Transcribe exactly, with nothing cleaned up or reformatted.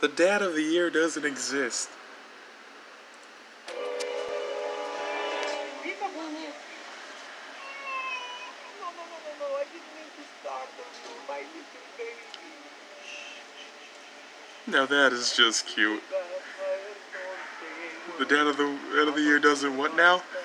The dad of the year doesn't exist. Now that is just cute. The dad of the dad of the year doesn't what now?